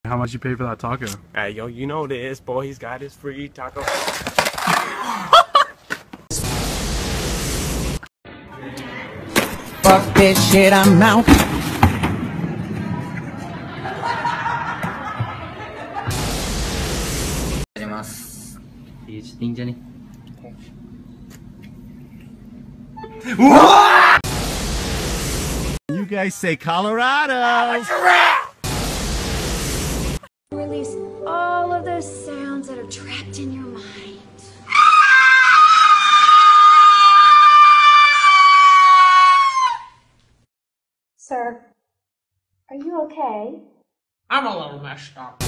How much you pay for that taco? Hey, yo, you know this, boy. He's got his free taco. Fuck this shit, I'm out. You guys say Colorado! Release all of those sounds that are trapped in your mind. Sir, are you okay? I'm a little messed up.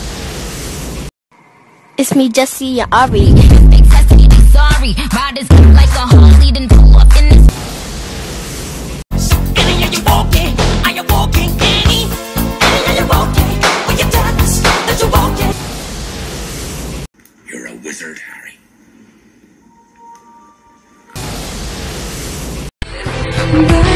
It's me, Jesse and Ari. Big Tessity, they sorry. Riders like a Harley, then pull up in this. Annie, are you walking? Are you walking, Annie? Annie, are you walking? Will you dance? That you're walking? You're a wizard, Harry. Bye.